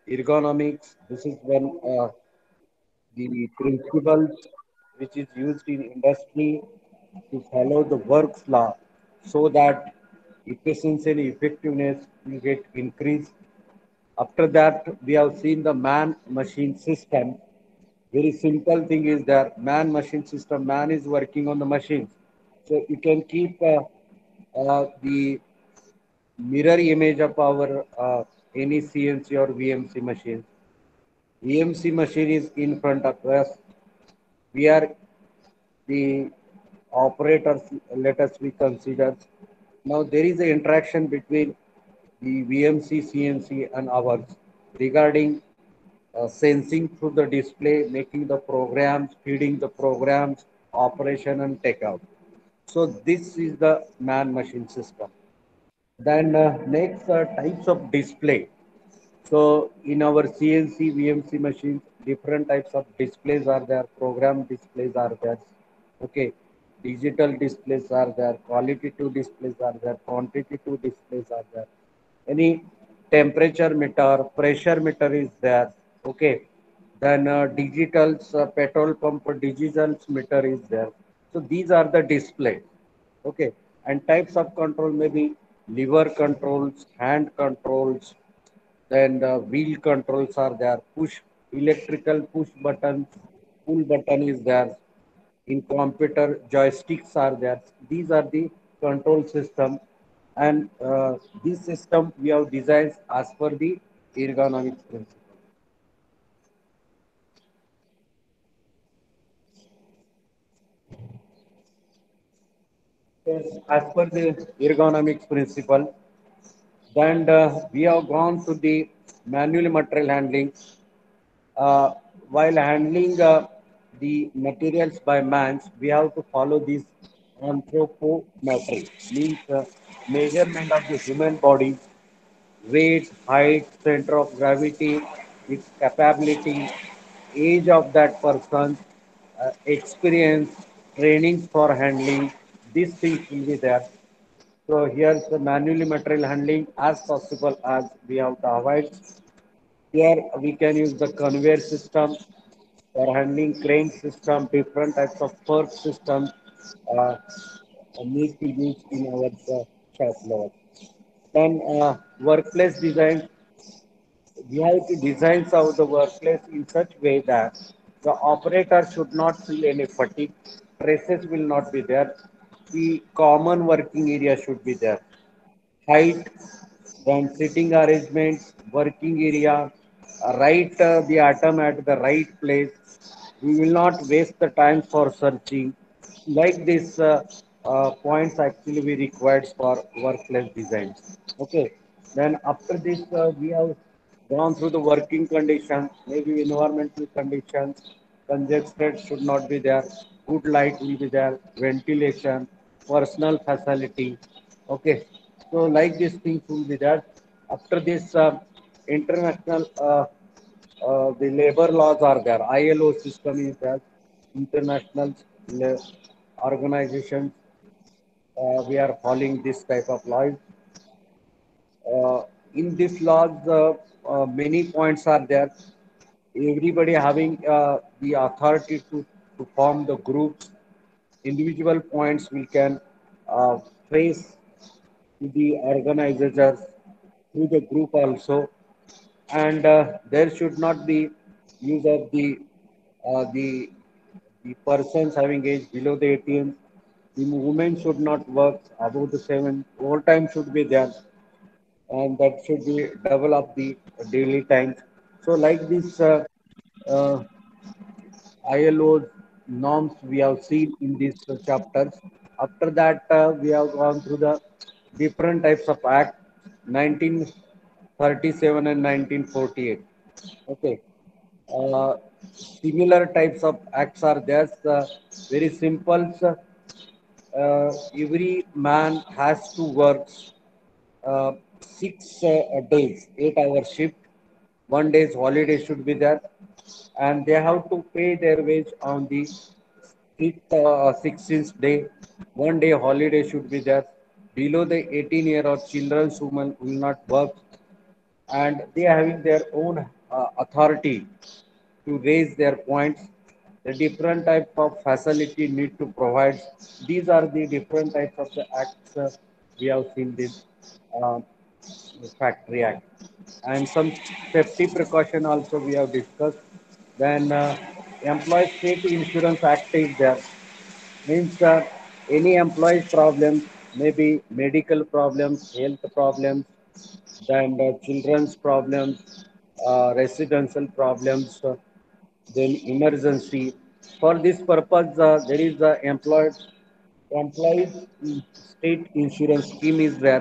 ergonomics. This is when the principles which is used in industry to follow the work's law so that efficiency and effectiveness will get increased. After that, we have seen the man-machine system. Very simple thing is that man-machine system. Man is working on the machines, so you can keep the mirror image of our any CNC or VMC machine. VMC machine is in front of us. We are the operators, let us be considered. Now there is an interaction between the VMC, CNC and ours regarding sensing through the display, making the programs, feeding the programs, operation and takeout. So this is the man-machine system. Then next types of display. So in our CNC, VMC machines, different types of displays are there, program displays are there. Okay, digital displays are there, qualitative displays are there, quantitative displays are there. Any temperature meter, pressure meter is there. Okay, then digital petrol pump digital meter is there. So these are the displays. Okay, and types of control maybe lever controls, hand controls, then the wheel controls are there. Push electrical push buttons, pull button is there. In computer, joysticks are there. These are the control system, and this system we have designed as per the ergonomics principle. Yes, as per the ergonomics principle, then we have gone to the manual material handling. uh, while handling the materials by mans, we have to follow this anthropometry, means measurement of the human body, weight, height, center of gravity, its capability, age of that person, experience, trainings for handling. These things will be there. So here's the manually material handling as possible as we have to avoid. Here we can use the conveyor system for handling crane system, different types of perk systems uh, need to use in our shop level. Then workplace design, we have to design out the workplace in such way that the operator should not feel any fatigue, stresses will not be there. The common working area should be there. Height, then sitting arrangements, working area, write the atom at the right place. We will not waste the time for searching. Like this points actually we required for workplace designs. Okay. Then after this, we have gone through the working conditions, maybe environmental conditions, congested should not be there, good light will be there, ventilation, personal facility. Okay, so like these things will be there. After this, international, the labor laws are there. ILO system is there. International organizations, we are following this type of laws. Uh, in this laws, many points are there. Everybody having the authority to form the groups. Individual points we can uh, trace to the organizers through the group also, and there should not be use of uh, the the persons having age below the 18. The women should not work above the 7. Overtime should be there, and that should be double of the daily times. So like this uh, ILO norms we have seen in these chapters. After that, we have gone through the different types of act 1937 and 1948. Okay. Uh, Similar types of acts are there. Very simple. Every man has to work 6 days, 8 hour shift. 1 day's holiday should be there, and they have to pay their wage on the 16th day. 1 day holiday should be there. Below the 18-year-old children women will not work, and they are having their own. authority to raise their points. The different type of facility need to provide. These are the different types of the acts we have seen this uh, Factory Act. And some safety precaution also we have discussed. Then Employee State Insurance Act is there. Means any employee's problems, maybe medical problems, health problems, then children's problems, residential problems, then emergency. For this purpose, there is the employees state insurance scheme is there,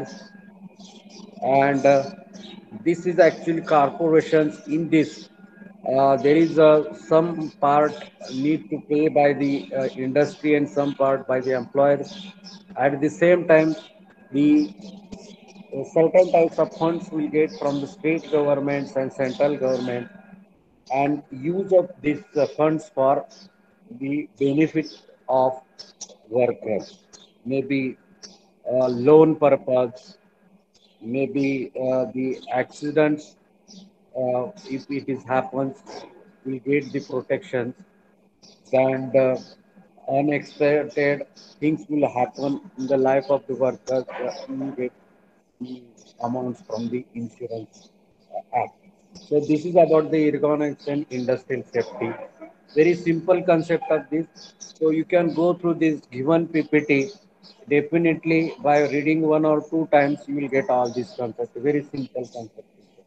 and this is actually corporations in this. There is some part need to pay by the industry and some part by the employers. At the same time, the certain types of funds will get from the state governments and central government, and use of these funds for the benefit of workers, maybe loan purpose, maybe the accidents, if it is happens, will get the protections, and unexpected things will happen in the life of the workers, you get the amounts from the insurance act. So this is about the ergonomics and industrial safety. Very simple concept of this. So you can go through this given PPT. Definitely by reading one or two times you will get all these concepts. Very simple concept.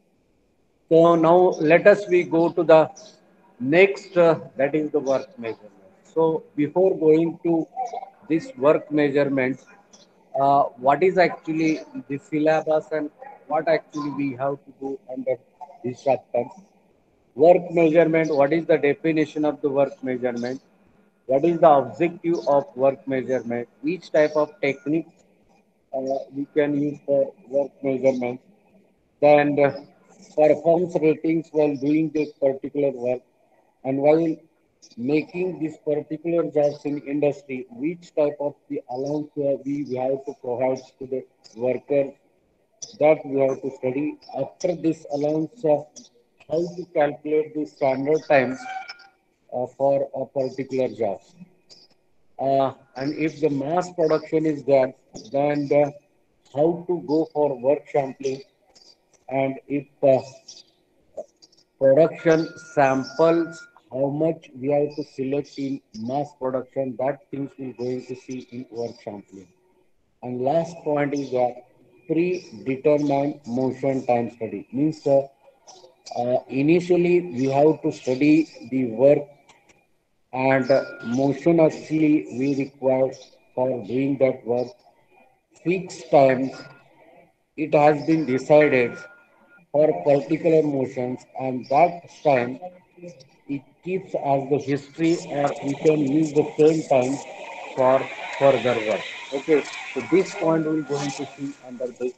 So now let us we go to the next, that is the work measurement. So before going to this work measurement, what is actually the syllabus and what actually we have to do under this chapter? Work measurement, what is the definition of the work measurement? What is the objective of work measurement? Which type of techniques we can use for work measurement? Then performs ratings while doing this particular work, and while making this particular jobs in industry, which type of the allowance we have to provide to the worker, that we have to study. After this allowance, how to calculate the standard times for a particular job. And if the mass production is there, then how to go for work sampling, and if production samples, how much we have to select in mass production, that things we're going to see in work sampling. And last point is that predetermined motion time study. Means initially we have to study the work and motion actually we require for doing that work. Fixed times it has been decided for particular motions, and that time it keeps as the history, or we can use the same time for further work. Okay, so this point we're going to see under the.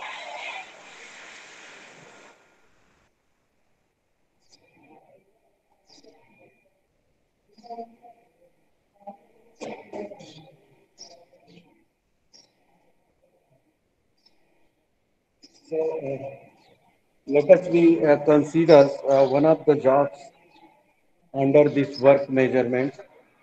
So let us we consider one of the jobs under this work measurement.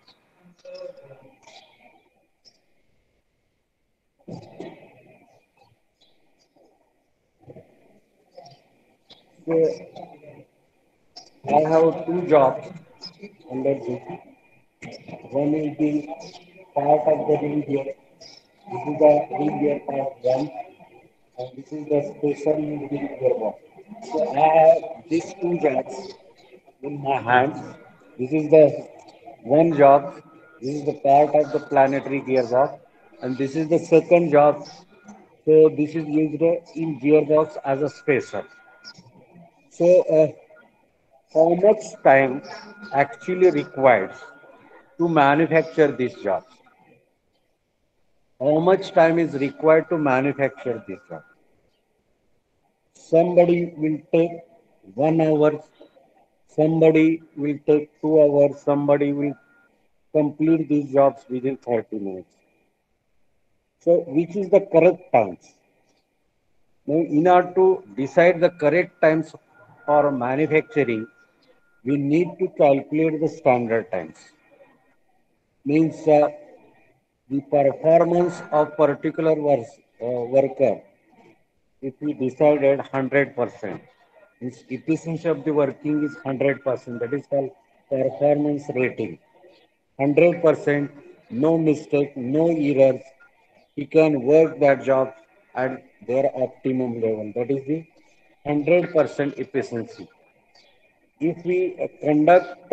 So I have two jobs under this. One is the part of the ring gear. This is the ring gear part one, and this is the special ring gearbox. So I have these two jobs in my hands. This is the one job. This is the part of the planetary gearbox, and this is the second job. So this is used in gearbox as a spacer. So how much time actually required to manufacture these jobs? How much time is required to manufacture these jobs? Somebody will take 1 hour, somebody will take 2 hours, somebody will complete these jobs within 30 minutes. So, which is the correct times? Now, in order to decide the correct times, for manufacturing, we need to calculate the standard times. Means the performance of particular worker, if we decided 100%, its efficiency of the working is 100%. That is called performance rating. 100%, no mistake, no errors. He can work that job at their optimum level. That is the 100% efficiency. If we conduct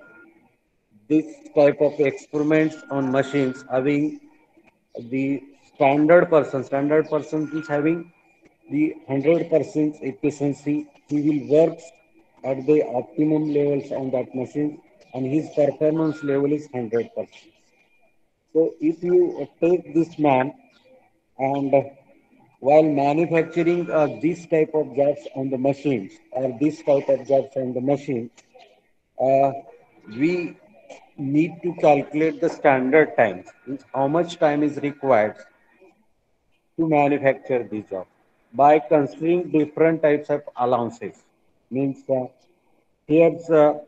this type of experiments on machines having the standard person is having the 100% efficiency, he will work at the optimum levels on that machine and his performance level is 100%. So if you take this man and while manufacturing this type of jobs on the machines or this type of jobs on the machine, uh, we need to calculate the standard times, means how much time is required to manufacture the job by considering different types of allowances. Means here's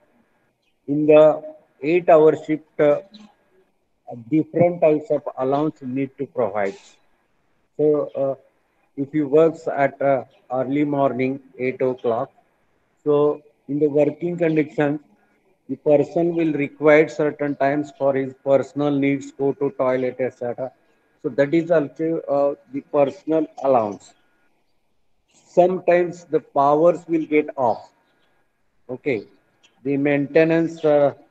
in the 8 hour shift, different types of allowance need to provide. So if you works at early morning 8 o'clock, so in the working conditions, the person will require certain times for his personal needs, go to toilet, etc. So that is also the personal allowance. Sometimes the powers will get off. Okay, the maintenance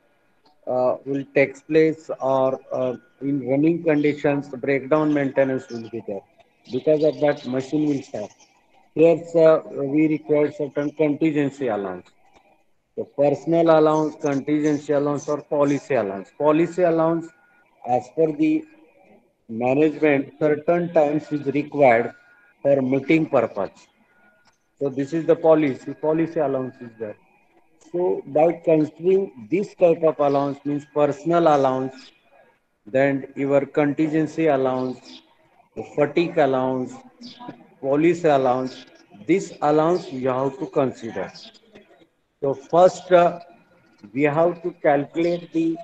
will take place, or in running conditions, the breakdown maintenance will be there. Because of that, machine will stop. Here, we require certain contingency allowance. The personal allowance, contingency allowance, or policy allowance. Policy allowance, as per the management, certain times is required for meeting purpose. So this is the policy. Policy allowance is there. So by considering this type of allowance means personal allowance, then your contingency allowance, the fatigue allowance, policy allowance, this allowance you have to consider. So first, we have to calculate the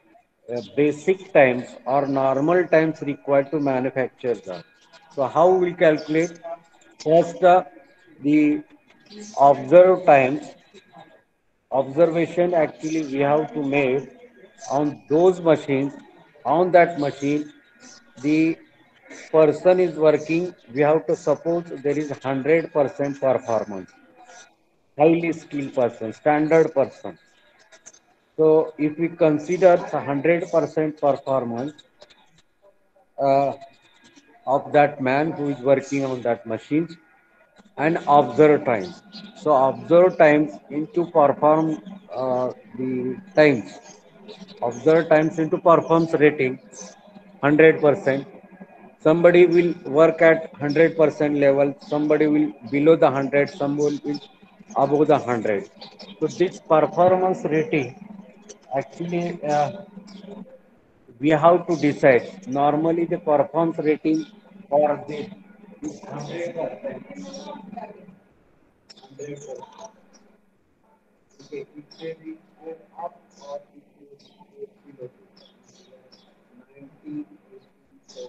basic times or normal times required to manufacture them. So how we calculate? First, the observed times. Observation actually we have to make on those machines. On that machine, the person is working. We have to suppose there is 100% performance, highly skilled person, standard person. So if we consider 100% performance uh, of that man who is working on that machine and observe time. So observe times into perform the times. Observe times into performance rating 100%. Somebody will work at 100% level. Somebody will below the 100. Some will be above the 100. So this performance rating actually we have to decide. Normally, the performance rating for this is 100%. Okay, it may be go up or it may go below. 90, 80,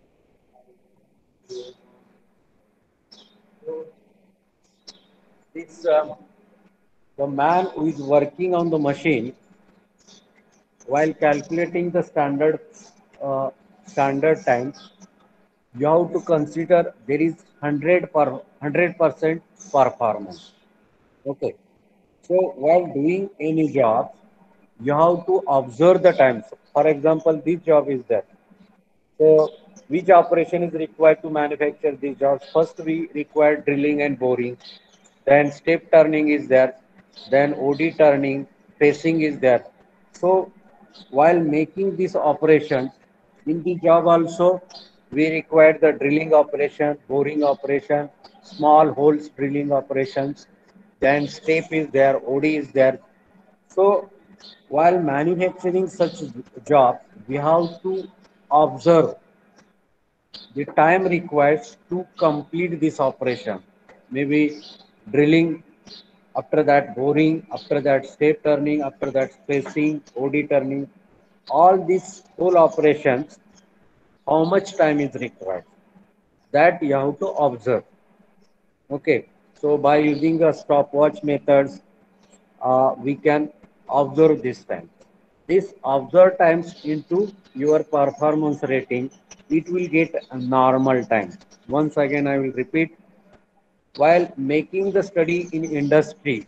so this the man who is working on the machine while calculating the standard time, you have to consider there is 100% performance. Okay. So while doing any job, you have to observe the times. For example, this job is there. So which operation is required to manufacture these jobs? First, we require drilling and boring. Then step turning is there. Then OD turning, pacing is there. So while making this operation, in the job also, we require the drilling operation, boring operation, small holes drilling operations. Then step is there, OD is there. So while manufacturing such jobs, we have to observe the time required to complete this operation. Maybe drilling after that boring, after that step turning, after that spacing, OD turning, all these whole operations, how much time is required? That you have to observe. Okay, so by using a stopwatch methods, we can observe this time. This observe times into your performance rating, it will get a normal time. Once again, I will repeat, while making the study in industry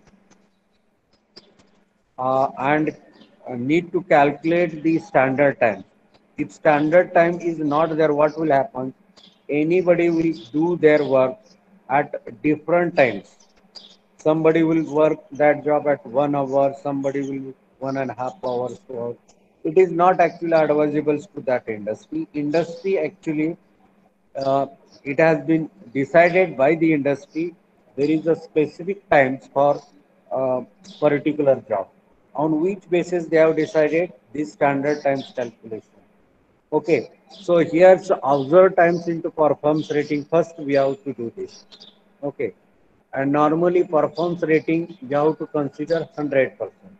and need to calculate the standard time. If standard time is not there, what will happen? Anybody will do their work at different times. Somebody will work that job at 1 hour, somebody will 1.5 hours to work. It is not actually advisable to that industry. Industry actually, uh, it has been decided by the industry. There is a specific times for particular job. On which basis they have decided this standard times calculation. Okay, so here's observed times into performance rating. First, we have to do this. Okay, and normally performance rating you have to consider 100%.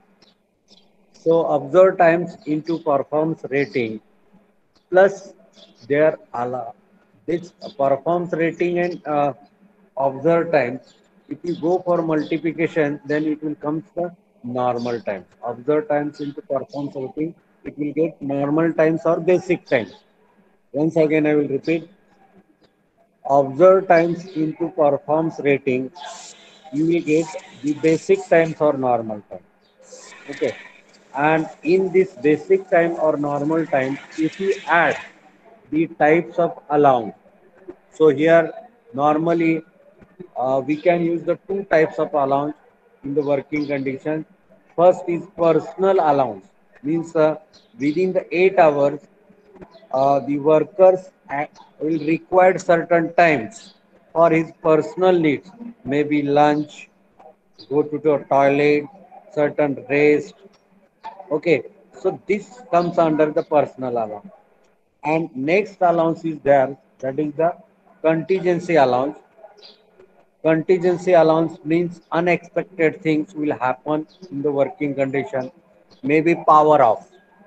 So observed times into performance rating plus their this performance rating and observed times. If you go for multiplication, then it will come the normal times. Observed times into performance rating, it will get normal times or basic times. Once again, I will repeat, observed times into performance rating, you will get the basic times or normal time. Okay. And in this basic time or normal time, if you add the types of allowance, so here normally we can use the two types of allowance in the working condition. First is personal allowance, means within the 8 hours, the workers will require certain times for his personal needs, maybe lunch, go to the toilet, certain rest. Okay, so this comes under the personal allowance. And next allowance is there, that is the contingency allowance. Contingency allowance means unexpected things will happen in the working condition, maybe power off.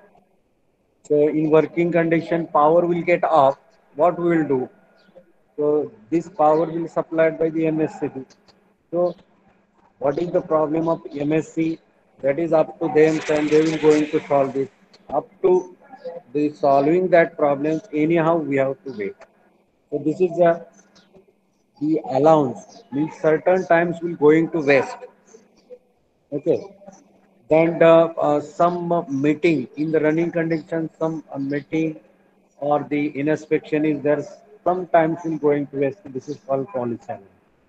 So in working condition, power will get off. What we will do? So this power will supplied by the MSCB. So what is the problem of MSC? That is up to them, and they will going to solve it. Up to the solving that problem, anyhow we have to wait. So this is the allowance means certain times will going to waste. Okay. Then some meeting in the running condition, some meeting or the inspection is there. Sometimes will going to waste. This is called policy.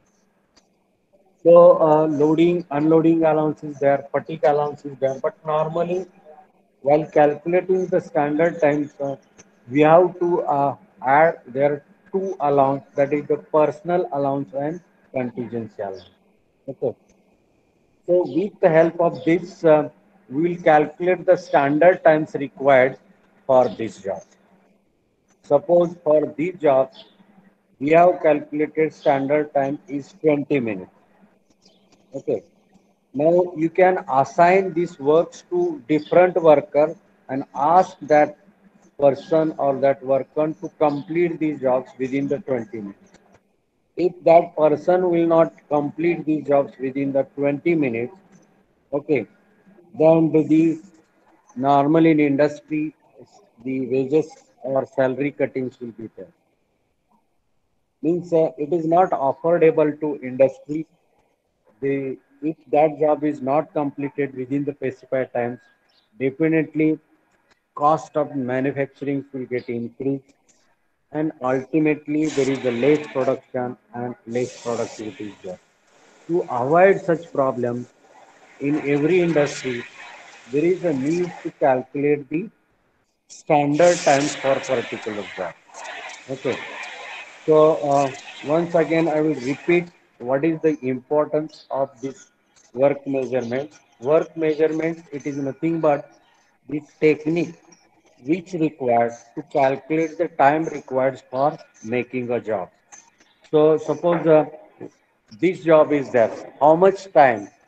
So loading, unloading allowance is there, fatigue allowance is there. But normally, while calculating the standard times, we have to add their two allowance, that is the personal allowance and contingency allowance. Okay. So with the help of this, we will calculate the standard times required for this job. Suppose for this job, we have calculated standard time is 20 minutes. Okay. Now you can assign these works to different worker and ask that person or that worker to complete these jobs within the 20 minutes. If that person will not complete these jobs within the 20 minutes, okay, then the normally in industry the wages or salary cuttings will be there. Means it is not affordable to industry. The if that job is not completed within the specified times, definitely cost of manufacturing will get increased, and ultimately there is a less production and less productivity there. To avoid such problems in every industry, there is a need to calculate the standard times for particular job. Okay. So once again, I will repeat what is the importance of this work measurement. Work measurement, it is nothing but the technique which requires to calculate the time required for making a job. So suppose this job is there. How much time?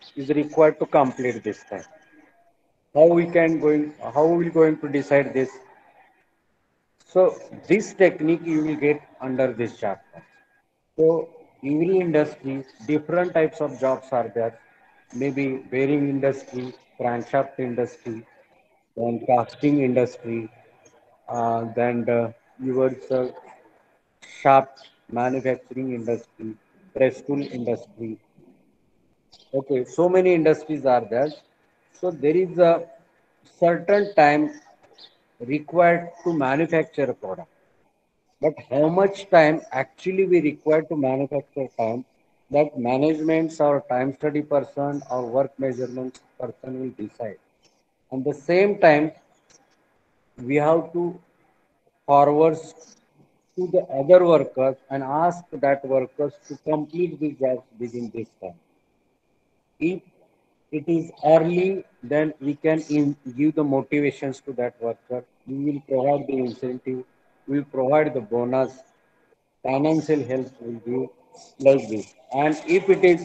is required to complete this time. How we going to decide this? So this technique you will get under this chapter. So every industry, different types of jobs are there. Maybe bearing industry, crankshaft industry, then casting industry, then your shaft manufacturing industry, press tool industry. Okay, so many industries are there. So there is a certain time required to manufacture a product. But how much time actually we require to manufacture time, that managements or time study person or work measurement person will decide. At the same time, we have to forward to the other workers and ask that workers to complete the job within this time. If it is early, then we can give the motivations to that worker. We will provide the incentive, we will provide the bonus, financial help will be like this. And if it is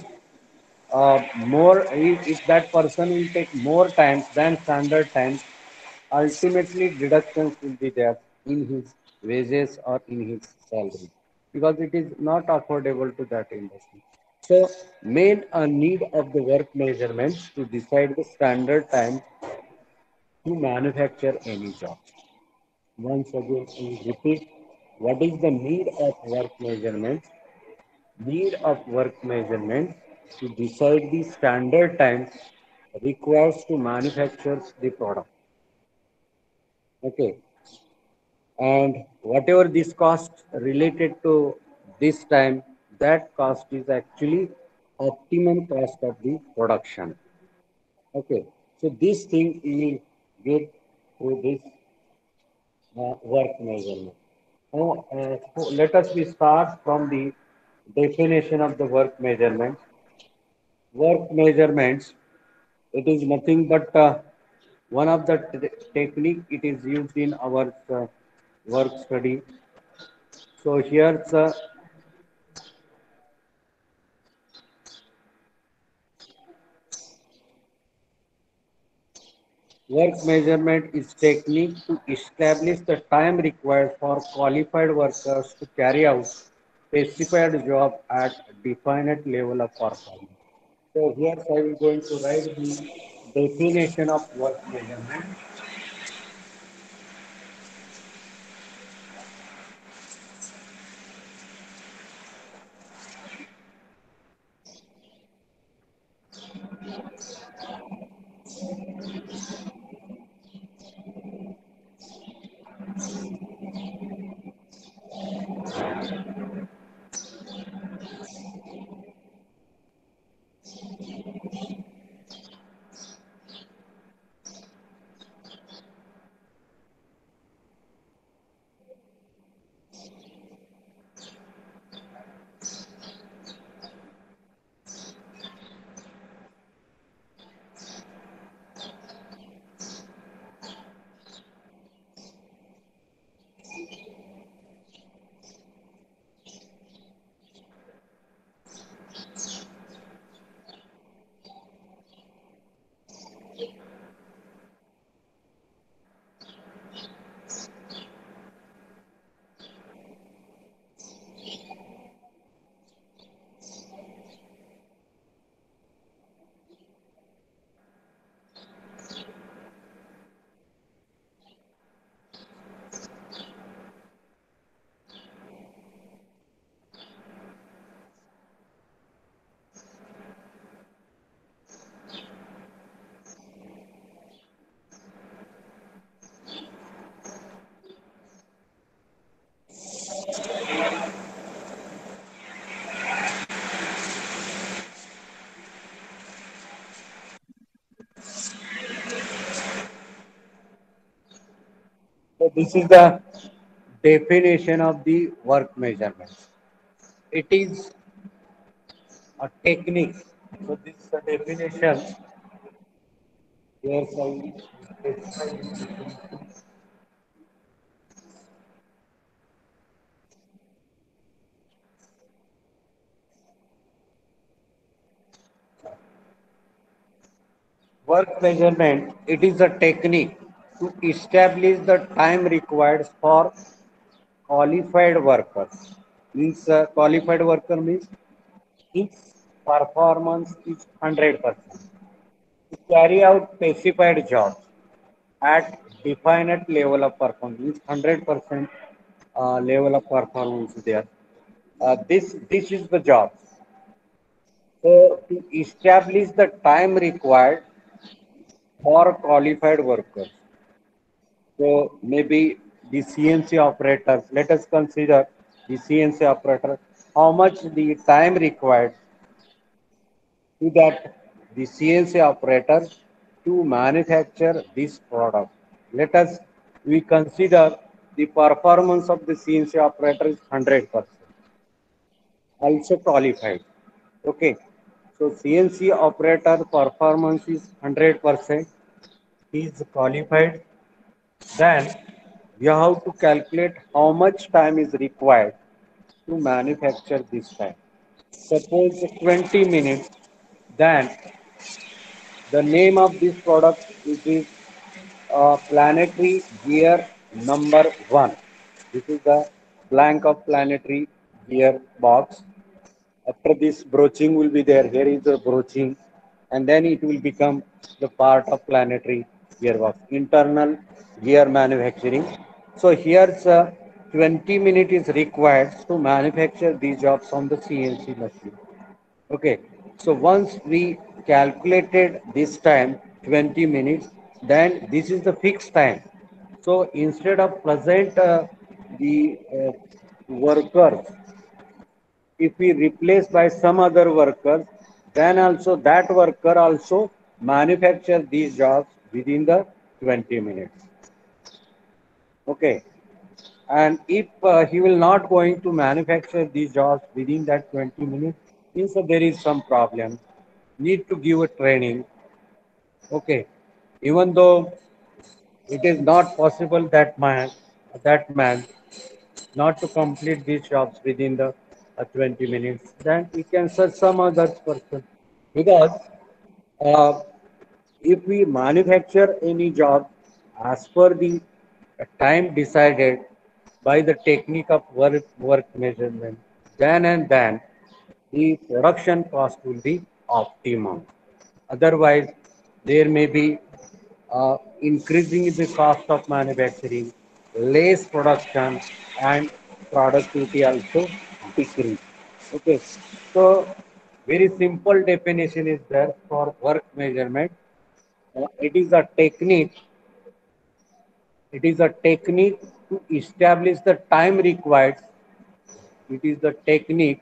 if that person will take more time than standard time, ultimately deductions will be there in his wages or in his salary because it is not affordable to that industry. So, main need of the work measurements to decide the standard time to manufacture any job. Once again, we repeat what is the need of work measurements? Need of work measurement to decide the standard time requires to manufacture the product. Okay, and whatever this cost related to this time, that cost is actually optimum cost of the production. Okay, so this thing we will get through this work measurement. Now, so let us we start from the definition of the work measurement. Work measurements, it is nothing but one of the technique it is used in our work study. So here's work measurement is technique to establish the time required for qualified workers to carry out specified job at definite level of performance. So here I will going to write the definition of work measurement. So this is the definition of the work measurement. It is a technique. So this is the definition. Here I Work measurement, it is a technique to establish the time required for qualified workers. Means qualified worker means his performance is 100% to carry out specified jobs at definite level of performance, means 100% level of performance there. This is the job. So to establish the time required for qualified workers. So maybe the CNC operators. Let us consider the CNC operator. How much the time required to that the CNC operator to manufacture this product. Let us we consider the performance of the CNC operator is 100%, also qualified. Okay, so CNC operator performance is 100%. He is qualified. Then we have to calculate how much time is required to manufacture this time. Suppose 20 minutes, then the name of this product it is planetary gear number one. This is the blank of planetary gear box. After this broaching will be there. Here is the broaching, and then it will become the part of planetary gearbox, internal gear manufacturing. So here's 20 minutes is required to manufacture these jobs on the CNC machine. Okay, so once we calculated this time 20 minutes, then this is the fixed time. So instead of present the workers, if we replace by some other worker, then also that worker also manufacture these jobs within the 20 minutes. Okay, and if he will not going to manufacture these jobs within that 20 minutes, means that there is some problem. Need to give a training. Okay, even though it is not possible that man not to complete these jobs within the 20 minutes, then we can search some other person. Because uh, if we manufacture any job as per the time decided by the technique of work measurement, then and then the production cost will be optimum. Otherwise, there may be increasing the cost of manufacturing, less production, and productivity also decrease. Okay, so very simple definition is there for work measurement. It is a technique. It is a technique to establish the time required. It is the technique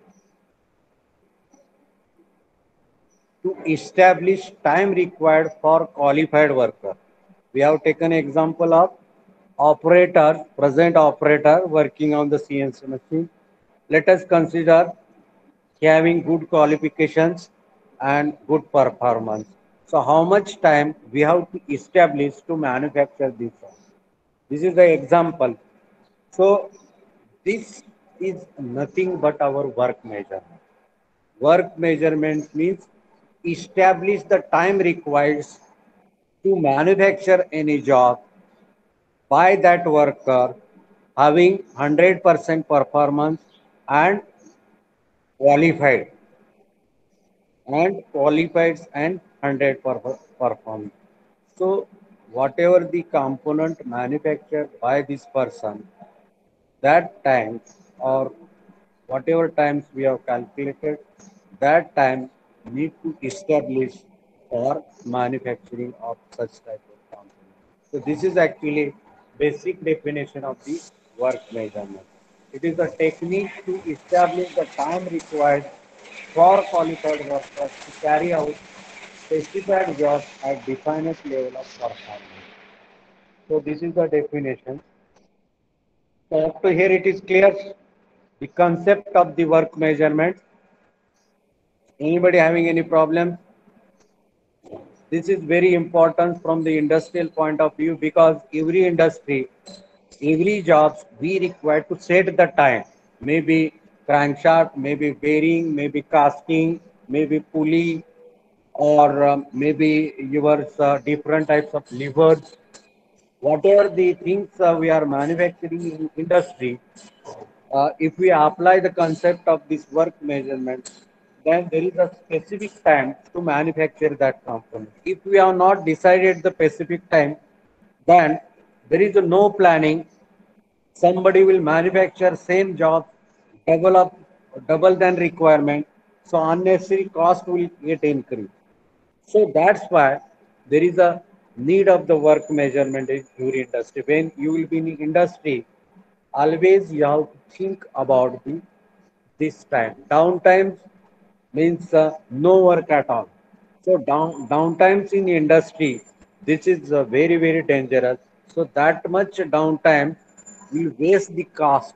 to establish time required for qualified worker. We have taken example of operator, present operator working on the CNC machine. Let us consider having good qualifications and good performance. So how much time we have to establish to manufacture this? This is the example. So this is nothing but our work measurement. Work measurement means establish the time required to manufacture any job by that worker having 100% performance and qualified and 100 performance. So whatever the component manufactured by this person, that time or whatever times we have calculated, that time need to establish for manufacturing of such type of component. So this is actually basic definition of the work measurement. It is a technique to establish the time required for qualified workers to carry out specified jobs at definite level of performance. So this is the definition. So up to here it is clear the concept of the work measurement. Anybody having any problem? This is very important from the industrial point of view because every industry, every jobs, we require to set the time. Maybe crankshaft, maybe bearing, maybe casting, maybe pulley. or maybe your different types of levers, whatever the things we are manufacturing in industry, if we apply the concept of this work measurement, then there is a specific time to manufacture that component. If we have not decided the specific time, then there is no planning. Somebody will manufacture same job, develop double than requirement, so unnecessary cost will get increased. So that's why there is a need of the work measurement in your industry. When you will be in industry, always you have to think about this time. Downtime means no work at all. So downtimes in industry, this is very dangerous. So that much downtime will waste the cost,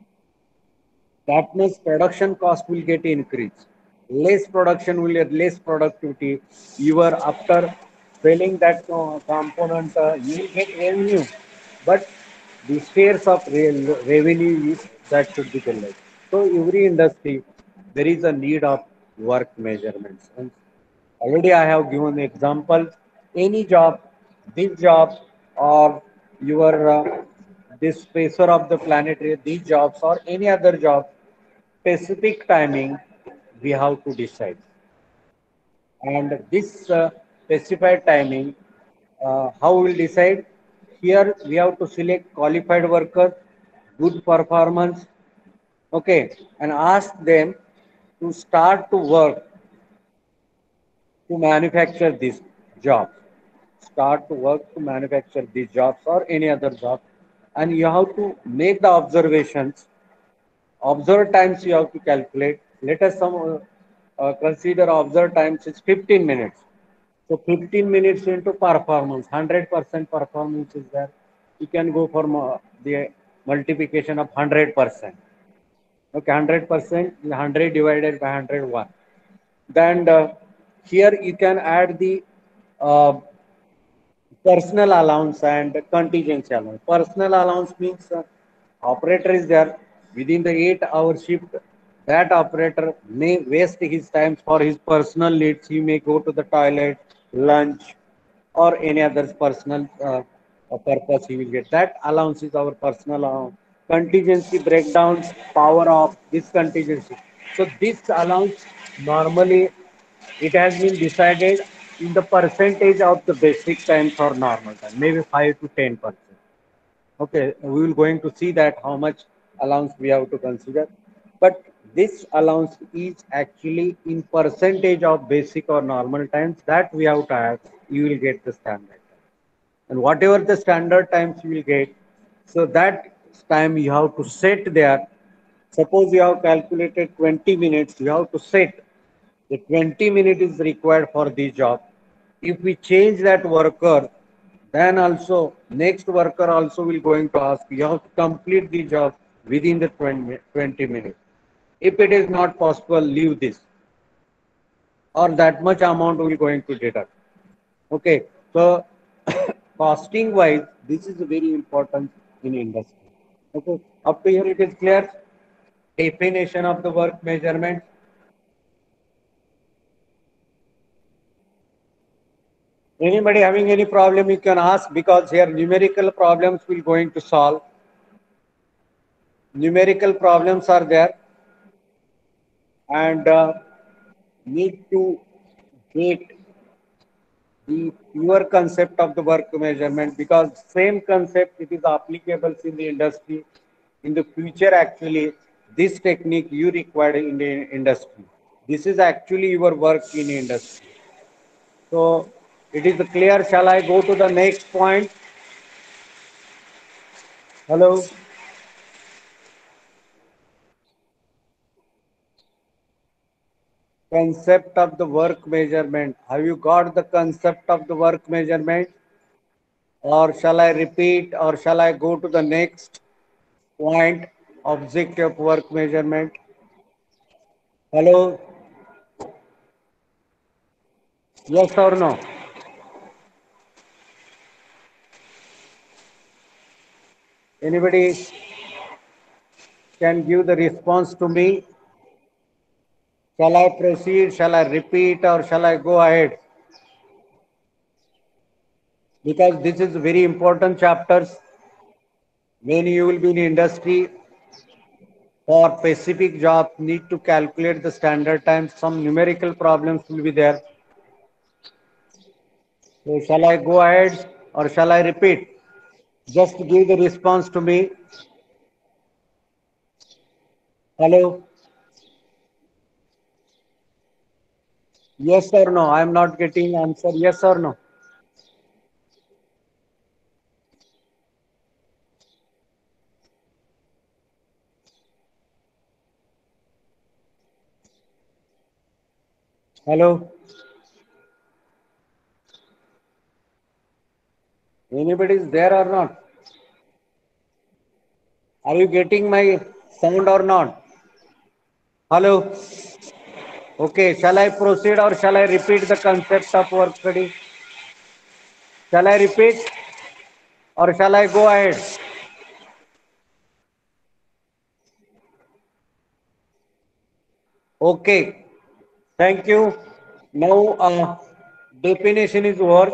that means production cost will get increased. Less production will get less productivity. You are after selling that component, you will get revenue, but the shares of revenue is, that should be the less. So every industry there is a need of work measurements. And already I have given the example. Any job, this job, or your this spacer of the planetary, these jobs or any other job, specific timing we have to decide. And this specified timing, how we'll decide? Here we have to select qualified workers, good performance, okay, and ask them to start to work to manufacture this job. Start to work to manufacture these jobs or any other job. And you have to make the observations. Observe times you have to calculate. Let us consider observe times is 15 minutes. So 15 minutes into performance, 100% performance is there. You can go for the multiplication of 100%. Okay, 100%, 100 divided by 101. Then here you can add the uh, personal allowance and contingency allowance. Personal allowance means operator is there within the 8 hour shift. That operator may waste his time for his personal needs. He may go to the toilet, lunch, or any other personal purpose he will get. That allowance is our personal allowance. Contingency breakdowns, power of this contingency. So this allowance normally it has been decided in the percentage of the basic time for normal time, maybe 5 to 10%. Okay, we will going to see that how much allowance we have to consider. But this allowance is actually in percentage of basic or normal times that we have to add, you will get the standard. And whatever the standard times you will get, so that time you have to set there. Suppose you have calculated 20 minutes, you have to set the 20 minutes is required for the job. If we change that worker, then also next worker also will going to ask you have to complete the job within the 20 minutes. If it is not possible, leave this, or that much amount will going to deduct. Okay, so costing wise, this is very important in industry. Okay, up to here it is clear. Definition of the work measurement. Anybody having any problem, you can ask, because here numerical problems will going to solve. Numerical problems are there, and need to get the pure concept of the work measurement, because same concept it is applicable in the industry. In the future, actually, this technique you require in the industry. This is actually your work in industry. So it is clear. Shall I go to the next point? Hello. Concept of the work measurement. Have you got the concept of the work measurement? Or shall I repeat, or shall I go to the next point? Objective of work measurement. Hello? Yes or no? Anybody can give the response to me? Shall I proceed? Shall I repeat or shall I go ahead? Because this is very important chapters. When you will be in industry for specific job, need to calculate the standard time. Some numerical problems will be there. So shall I go ahead or shall I repeat? Just give the response to me. Hello? Yes or no? I am not getting answer. Yes or no? Hello? Anybody is there or not? Are you getting my sound or not? Hello? Okay, shall I proceed or shall I repeat the concept of work study? Shall I repeat or shall I go ahead? Okay, thank you. Now, definition is over.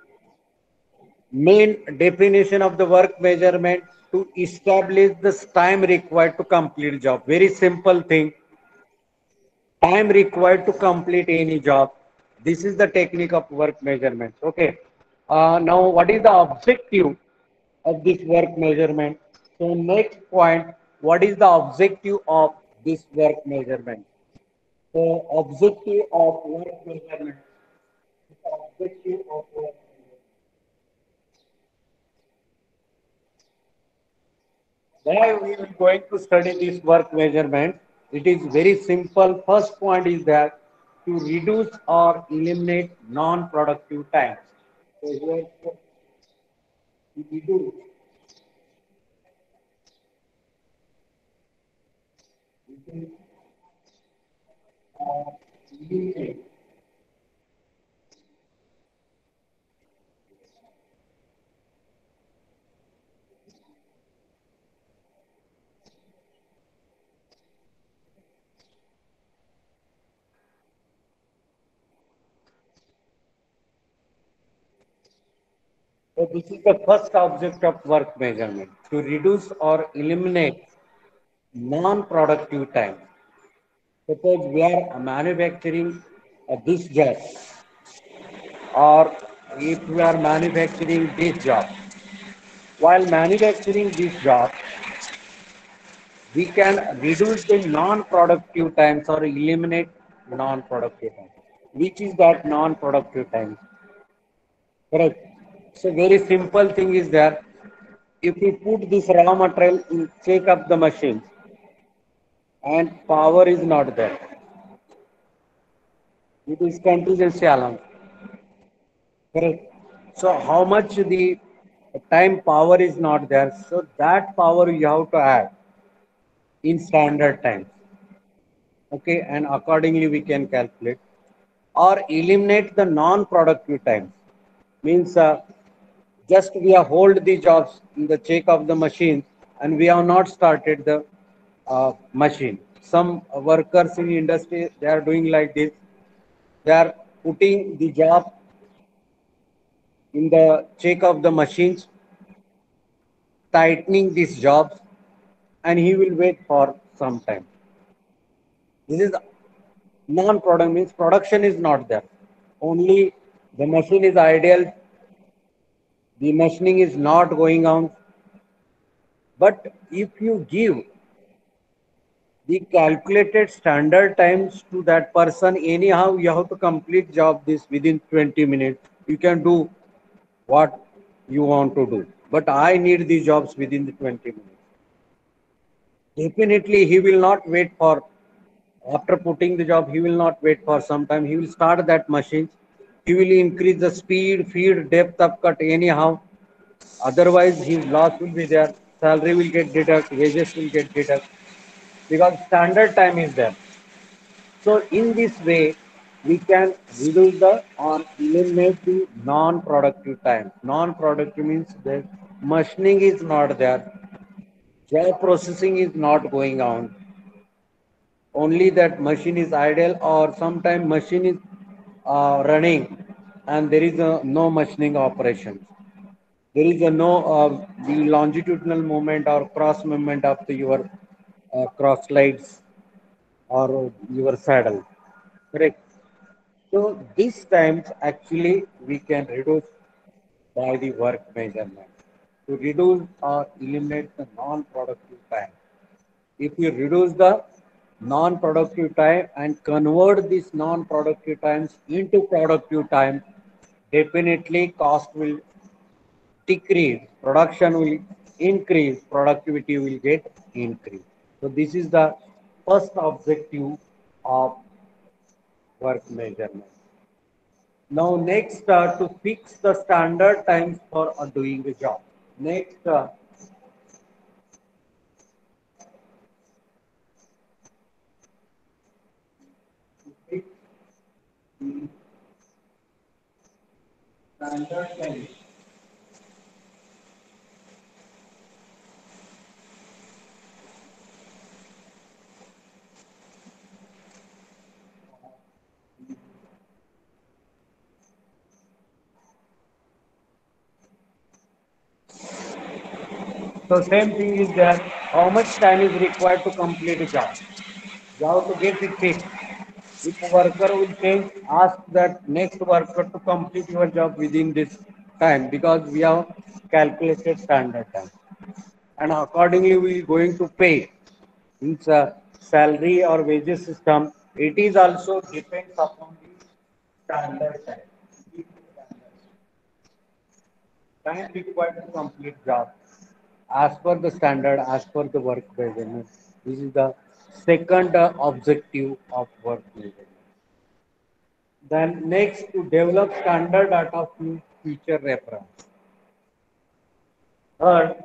Main definition of the work measurement to establish the time required to complete job. Very simple thing. Time required to complete any job. This is the technique of work measurement. Okay. Now, what is the objective of this work measurement? So, next point, what is the objective of this work measurement? So, objective of work measurement. Objective of work why we are going to study this work measurement? It is very simple. First point is that to reduce or eliminate non-productive time. So here to reduce or eliminate. So this is the first object of work measurement to reduce or eliminate non-productive time. Suppose we are manufacturing this job or if we are manufacturing this job. While manufacturing this job, we can reduce the non-productive times or eliminate non-productive times. Which is that non-productive time? Correct. So very simple thing is that if we put this raw material in check up the machine and power is not there, it is contingency alarm. Correct. So how much the time power is not there, so that power you have to add in standard time. Okay, and accordingly we can calculate or eliminate the non-productive times. Means just we have hold the jobs in the check of the machine and we have not started the machine. Some workers in industry, they are doing like this. They are putting the job in the check of the machines, tightening these jobs, and he will wait for some time. This is non-product means production is not there. Only the machine is ideal, the machining is not going on. But if you give the calculated standard times to that person, anyhow you have to complete job this within 20 minutes. You can do what you want to do. But I need these jobs within the 20 minutes. Definitely he will not wait for after putting the job, he will not wait for some time. He will start that machine. He will increase the speed, feed, depth of cut anyhow. Otherwise, his loss will be there. Salary will get deducted, wages will get deducted because standard time is there. So in this way, we can reduce the or eliminate the non-productive time. Non-productive means that machining is not there, job processing is not going on, only that machine is idle or sometime machine is running and there is no machining operation. There is a no the longitudinal movement or cross movement of your cross slides or your saddle. Correct. So these times actually we can reduce by the work measurement to reduce or eliminate the non-productive time. If you reduce the non-productive time and convert these non-productive times into productive time, definitely cost will decrease, production will increase, productivity will get increased. So this is the first objective of work measurement. Now next to fix the standard times for doing the job. Next, fix the standard time. So same thing is that how much time is required to complete a job. You have to get it fixed. If a worker will change, ask that next worker to complete your job within this time because we have calculated standard time. And accordingly we are going to pay. It's a salary or wages system. It is also depends upon the standard time. Time required to complete job as per the standard, as per the work measurement. This is the second objective of work measurement. Then next to develop standard data for future reference. Third,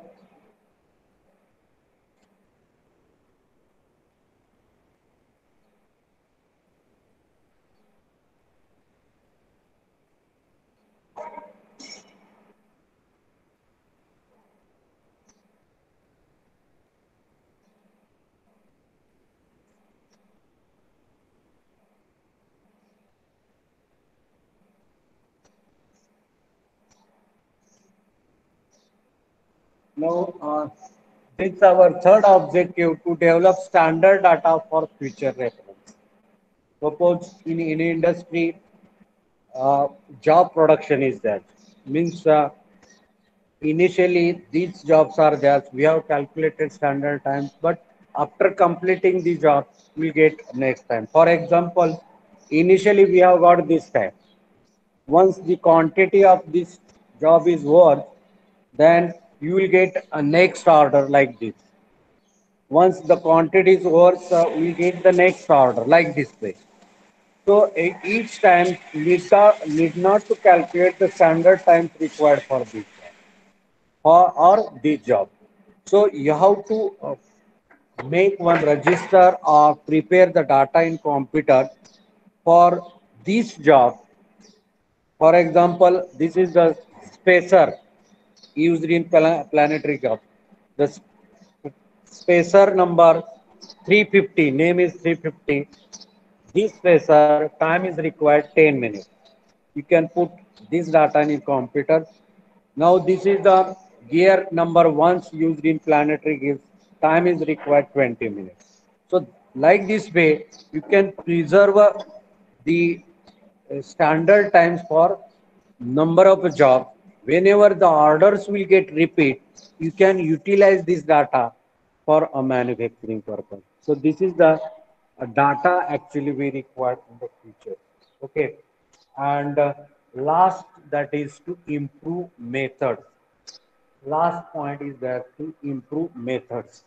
now this is our third objective to develop standard data for future reference. Suppose in industry, uh, job production is that means initially these jobs are there. We have calculated standard times, but after completing the job, we get next time. For example, initially we have got this time. Once the quantity of this job is worth, then you will get a next order like this. Once the quantity is worth, we get the next order like this way. So each time need not to calculate the standard times required for this or this job. So you have to make one register or prepare the data in computer for this job. For example, this is the spacer used in planetary job. The spacer number 350, name is 350. This spacer time is required 10 minutes. You can put this data in your computer. Now this is the gear number once used in planetary gives time is required 20 minutes. So like this way, you can preserve the standard times for number of jobs. Whenever the orders will get repeat, you can utilize this data for a manufacturing purpose. So this is the data actually we require in the future. Okay. And last that is to improve methods. Last point is that to improve methods.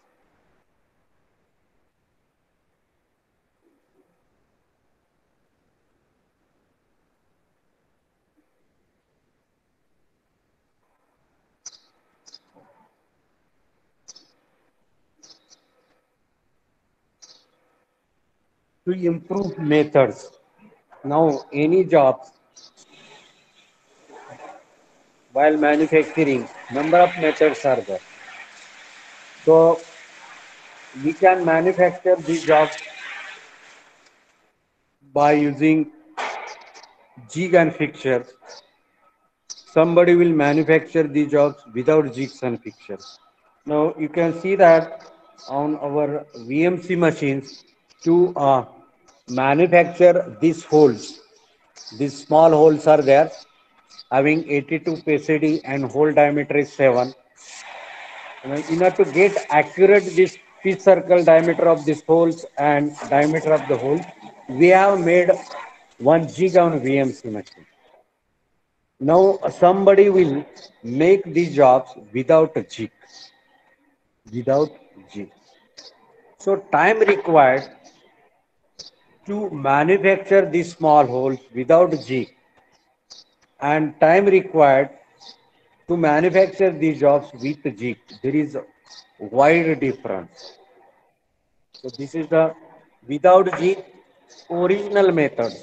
To improve methods. Now, any jobs while manufacturing, number of methods are there. So we can manufacture these jobs by using jig and fixtures. Somebody will manufacture the jobs without jigs and fixtures. Now you can see that on our VMC machines to manufacture these holes. These small holes are there having 82 PCD and hole diameter is 7. In order to get accurate this pitch circle diameter of these holes and diameter of the hole, we have made one jig on VMC machine. Now somebody will make these jobs without a jig, without jig. So time required to manufacture these small holes without jig and time required to manufacture these jobs with jig. There is a wide difference. So this is the without jig original method.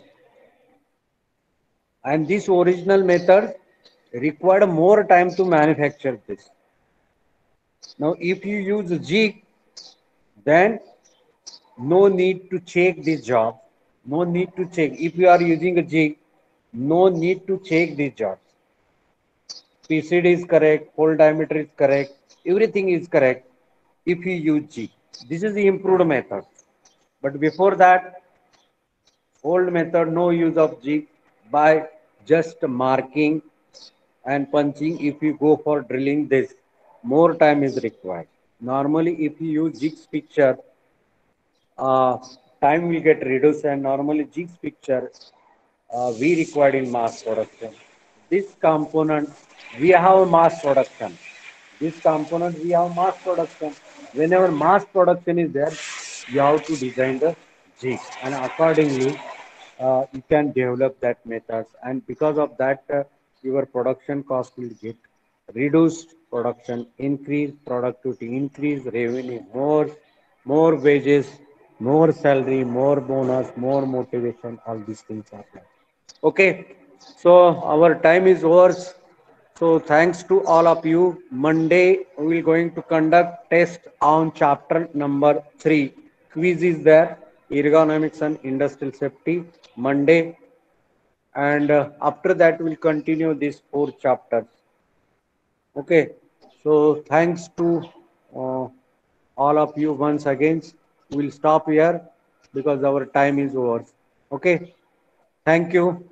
And this original method required more time to manufacture this. Now if you use jig, then no need to check this job. No need to check. If you are using a jig, no need to check these jobs. PCD is correct, hole diameter is correct, everything is correct if you use jig. This is the improved method. But before that, old method, no use of jig by just marking and punching. If you go for drilling this, more time is required. Normally, if you use jig's picture, uh, time will get reduced and normally jig's picture we required in mass production. This component we have mass production. This component we have mass production. Whenever mass production is there, you have to design the jig and accordingly you can develop that methods and because of that your production cost will get reduced, production increase, productivity increase, revenue more wages, more salary, more bonus, more motivation, all these things are there. Okay, so our time is over. So thanks to all of you. Monday we will going to conduct test on chapter number 3. Quiz is there, ergonomics and industrial safety. Monday, and after that we'll continue these 4 chapters. Okay, so thanks to uh, all of you once again. We'll stop here because our time is over. Okay, thank you.